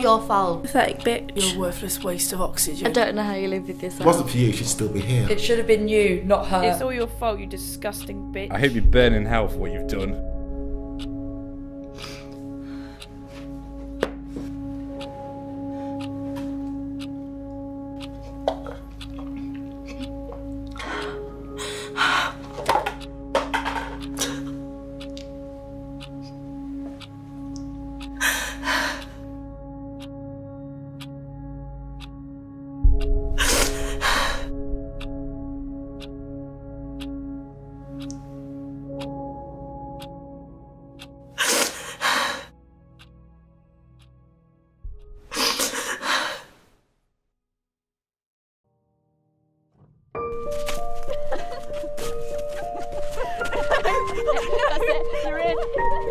your fault. Pathetic bitch. You're a worthless waste of oxygen. I don't know how you live with yourself. If it wasn't for you, she'd still be here. It should have been you, not her. It's all your fault, you disgusting bitch. I hope you burn in hell for what you've done. That's it, you're in.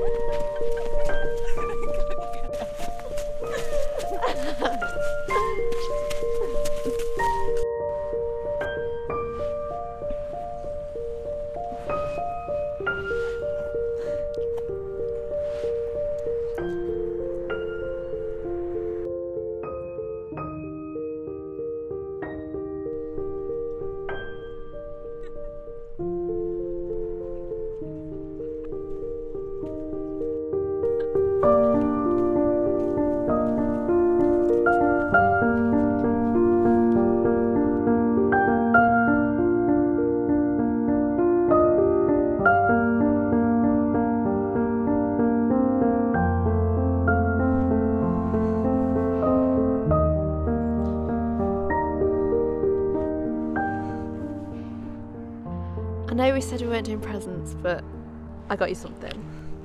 I know we said we weren't doing presents, but I got you something.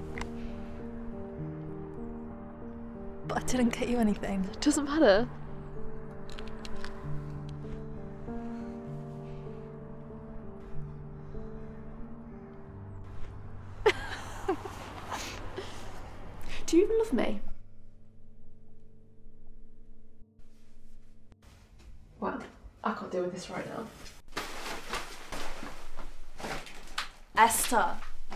But I didn't get you anything. It doesn't matter. Do you even love me? Well, I can't deal with this right now. Esther.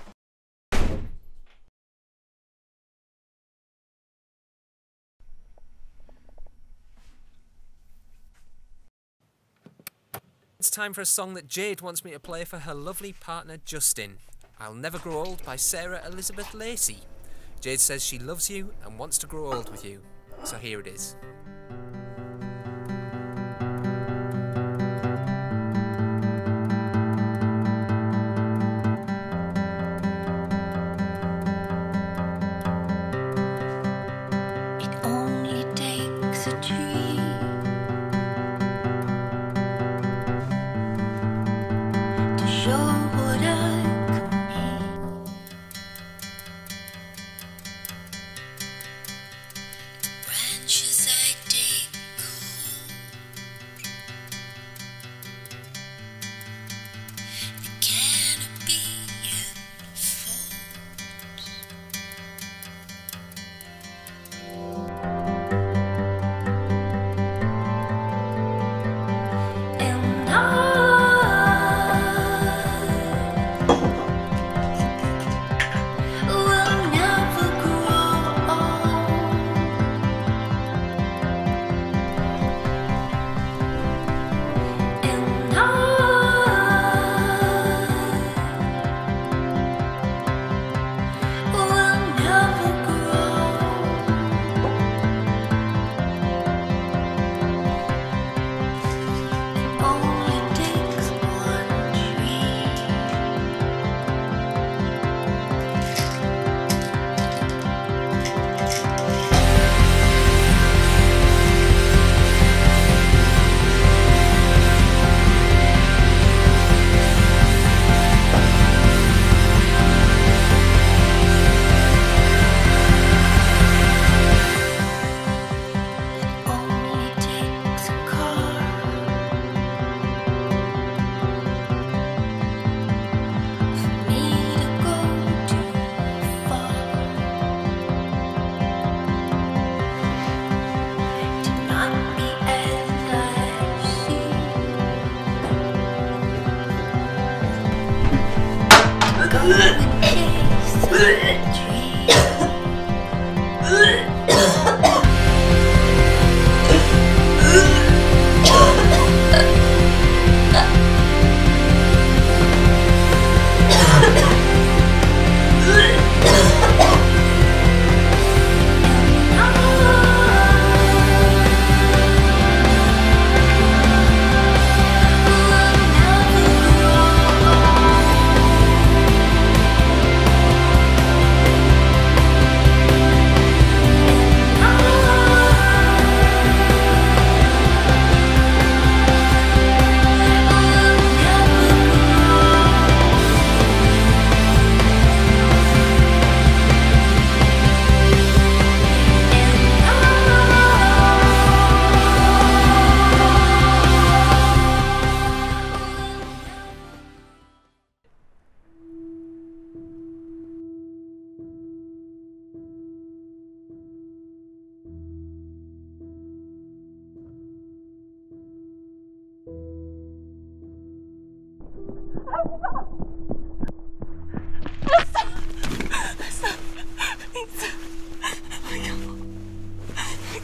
It's time for a song that Jade wants me to play for her lovely partner Justin. I'll Never Grow Old by Sarah Elizabeth Lacey. Jade says she loves you and wants to grow old with you. So here it is.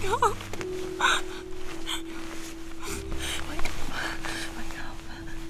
up. Wake up. Wake up.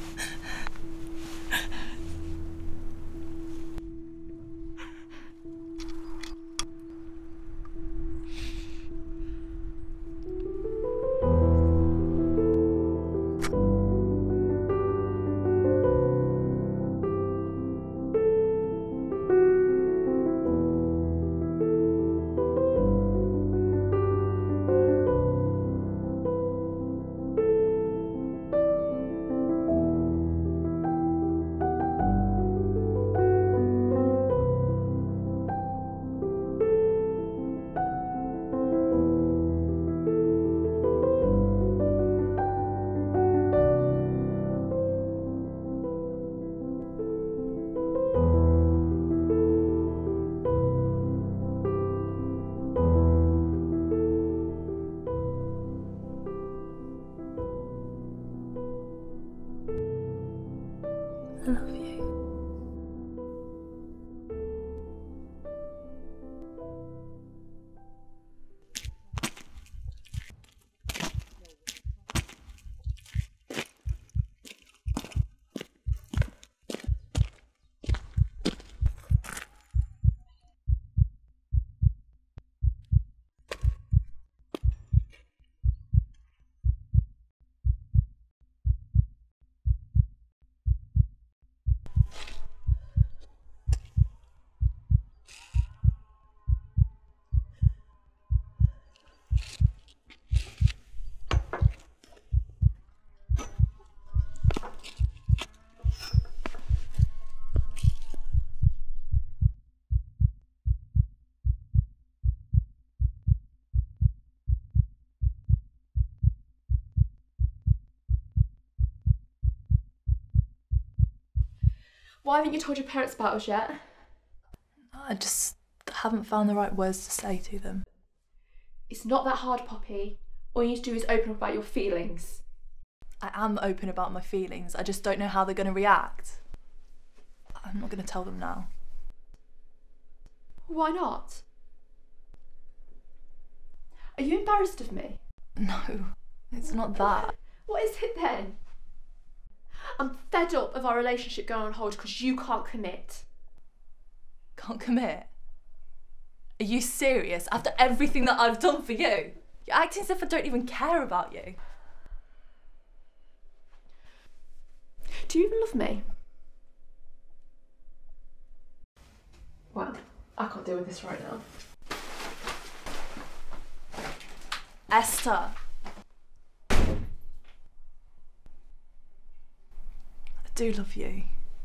I love you. Why haven't you told your parents about us yet? I just haven't found the right words to say to them. It's not that hard, Poppy. All you need to do is open up about your feelings. I am open about my feelings, I just don't know how they're going to react. I'm not going to tell them now. Why not? Are you embarrassed of me? No, it's not that. What is it then? I'm fed up of our relationship going on hold because you can't commit. Can't commit? Are you serious? After everything that I've done for you? You're acting as if I don't even care about you. Do you even love me? Well, I can't deal with this right now. Esther. I do love you.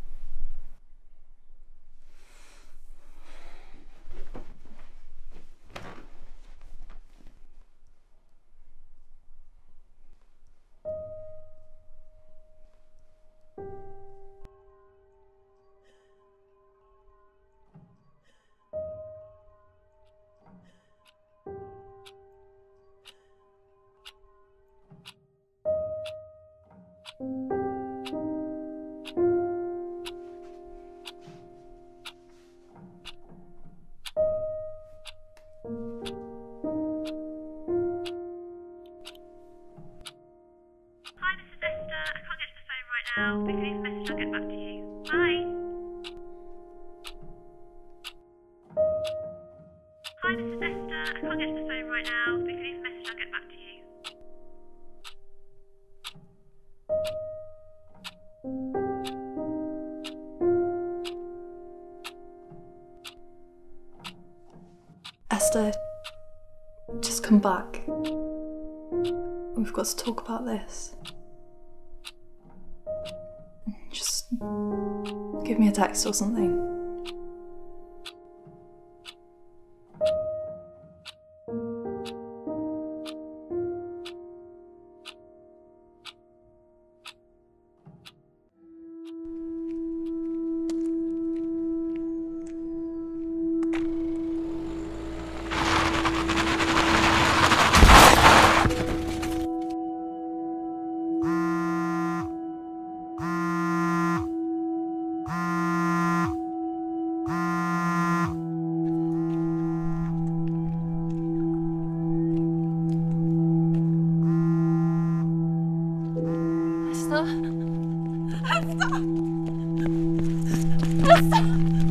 Hi, this is Esther. I can't get to the phone right now, but if you leave a message, I'll get back to you. Bye. Hi, this is Esther. I can't get to the phone right now, but if you leave a message, I'll get back to you. Esther, just come back. We've got to talk about this. Just give me a text or something. Esther! Esther!